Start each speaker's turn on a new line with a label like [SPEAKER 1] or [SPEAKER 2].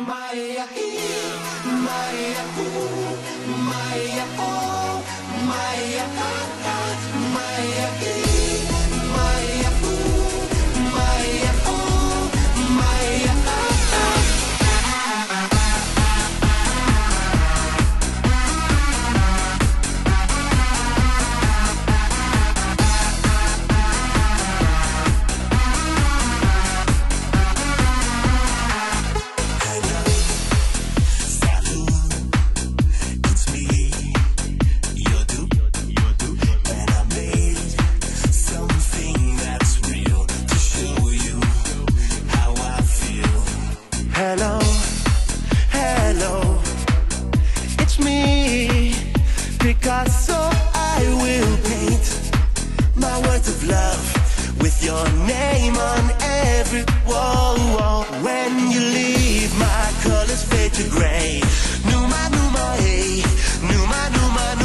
[SPEAKER 1] Maya, Maya, Maya, oh, Maya, Maya, Maya, Maya, oh, Maya. Hello, hello, it's me, Picasso. I will paint my words of love with your name on every wall. When you leave, my colors fade to gray. Numa, numa, hey, numa, numa,